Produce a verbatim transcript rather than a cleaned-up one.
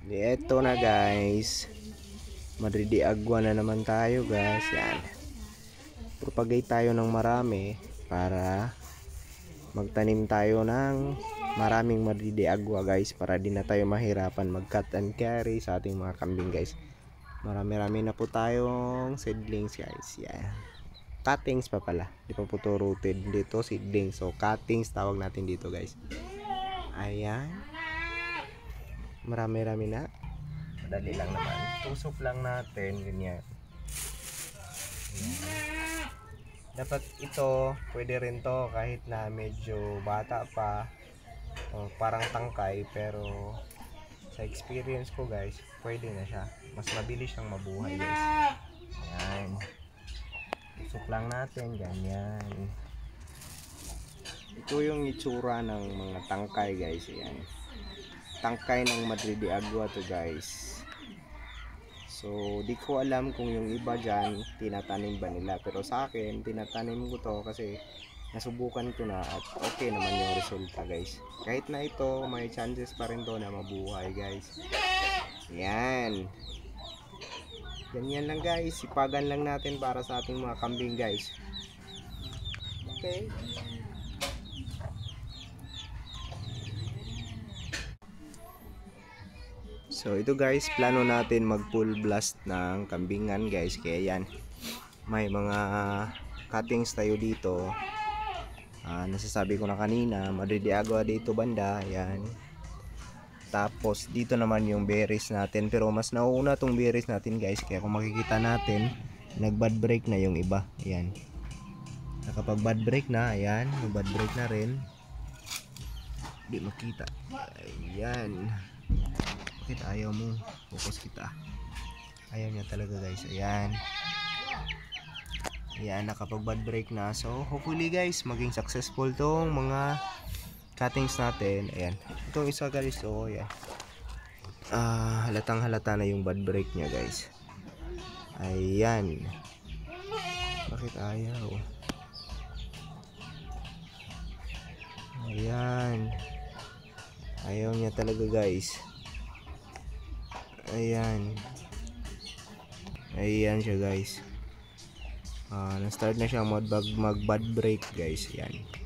Di eto na guys. Madrid de Agua na naman tayo guys. Yan. Propagate tayo ng marami para magtanim tayo ng maraming Madrid de Agua guys, para di na tayo mahirapan mag cut and carry sa ating mga kambing guys. Marami-rami na po tayong seedlings guys. Yan. Cuttings pa pala. Di pa po to rooted. Dito seedlings. So cuttings tawag natin dito guys. Ayan. Marami-rami na. Madali lang naman. Tusok lang natin. Ganyan. Ayan. Dapat ito, pwede rin to kahit na medyo bata pa. O, parang tangkay. Pero sa experience ko guys, pwede na siya. Mas mabilis siyang mabuhay guys. Ayan. Tusok lang natin. Ganyan. Ito yung itsura ng mga tangkay guys. Ayan. Tangkay ng Madrid de Agua to guys. So di ko alam kung yung iba dyan tinatanim ba nila, pero sa akin tinatanim ko to kasi nasubukan ko na at okay naman yung resulta guys. Kahit na ito may chances pa rin to na mabuhay guys. Yan. Ganyan lang guys, sipagan lang natin para sa ating mga kambing guys. Okay. So ito guys, plano natin mag full blast ng kambingan guys. Kaya yan, may mga cuttings tayo dito. uh, Nasasabi ko na kanina, Madrid de Agua dito banda. Yan. Tapos dito naman yung berries natin, pero mas nauuna tong berries natin guys. Kaya kung makikita natin, nag bad break na yung iba. Ayan. Nakapag bad break na. Ayan, nag bad break na rin. Di makita. Ayan. Bakit ayaw mo? Focus kita. Ayaw niya talaga guys. Ayan. Ayan, nakapag bad break na. So hopefully guys, maging successful tong mga cuttings natin. Ayan. Itong isa guys. So ayan. Ah, halatang halata na yung bad break niya guys. Ayan. Bakit ayaw? Ayan. Ayaw niya talaga guys. Ayan. Ayan siya guys. Uh, na-start na siya mag, mag bad break guys. Ayan.